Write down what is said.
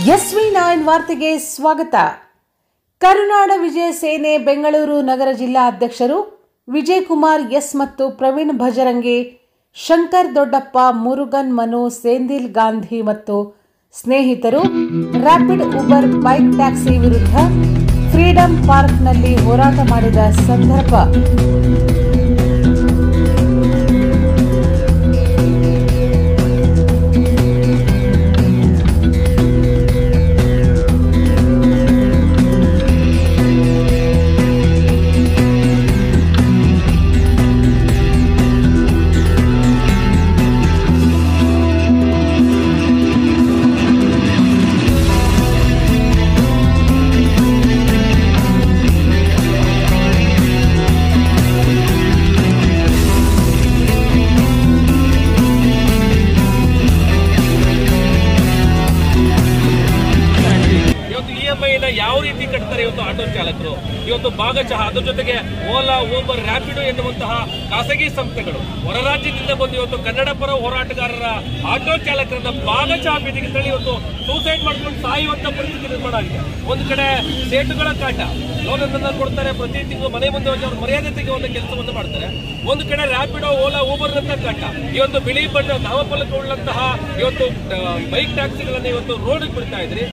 SV9 ವಾರ್ತೆಗೆ ಸ್ವಾಗತ. ಕರುನಾಡ ವಿಜಯ ಸೇನೆ ಬೆಂಗಳೂರು ನಗರ ಜಿಲ್ಲಾ ಅಧ್ಯಕ್ಷರು ವಿಜಯಕುಮಾರ್ ಎಸ್ ಮತ್ತು ಪ್ರವೀಣ್ ಭಜರಂಗಿ, ಶಂಕರ್ ದೊಡ್ಡಪ್ಪ, ಮುರುಗನ್ ಮನು, ಸೆಂದಿಲ್ ಗಾಂಧಿ ಮತ್ತು ಸ್ನೇಹಿತರು ರ್ಯಾಪಿಡ್ ಉಬರ್ ಬೈಕ್ ಟ್ಯಾಕ್ಸಿ ವಿರುದ್ಧ ಫ್ರೀಡಂ ಪಾರ್ಕ್ನಲ್ಲಿ ಹೋರಾಟ ಮಾಡಿದ ಸಂದರ್ಭ ಯಾವ ರೀತಿ ಕಟ್ತಾರೆ ಇವತ್ತು ಆಟೋ ಚಾಲಕರು, ಇವತ್ತು ಭಾಗಶಃ ಅದ್ರ ಜೊತೆಗೆ ಓಲಾ, ಊಬರ್, ರ್ಯಾಪಿಡೋ ಎನ್ನುವಂತಹ ಖಾಸಗಿ ಸಂಸ್ಥೆಗಳು ಹೊರ ರಾಜ್ಯದಿಂದ ಬಂದು ಇವತ್ತು ಕನ್ನಡ ಪರ ಹೋರಾಟಗಾರರ ಆಟೋ ಚಾಲಕರನ್ನ ಭಾಗಶಃ ಬೀದಿಗೆ ತಳ್ಳಿ ಇವತ್ತು ಸೂಸೈಡ್ ಮಾಡ್ಕೊಂಡು ಸಾಯುವಂತ ಪರಿಸ್ಥಿತಿ ನಿರ್ಮಾಣ ಆಗಿದೆ. ಒಂದು ಕಡೆ ಸೇಟುಗಳ ಕಾಟ, ಲೋನ್ ಕೊಡ್ತಾರೆ, ಪ್ರತಿ ತಿಂಗಳು ಮನೆ ಮುಂದೆ ಹೋಗಿ ಅವ್ರ ಮರ್ಯಾದೆ ತೆಗೆಯುವಂತ ಕೆಲಸವನ್ನು ಮಾಡ್ತಾರೆ. ಒಂದು ಕಡೆ ರ್ಯಾಪಿಡೋ, ಓಲಾ, ಊಬರ್ ನಂತ ಕಾಟ, ಇವತ್ತು ಬಿಳಿ ಬಣ್ಣ ನಾಮಫಲಕ ಉಳ್ಳಂತಹ ಇವತ್ತು ಬೈಕ್ ಟ್ಯಾಕ್ಸಿಗಳನ್ನ ಇವತ್ತು ರೋಡ್ ಬಿಡ್ತಾ ಇದ್ರಿ.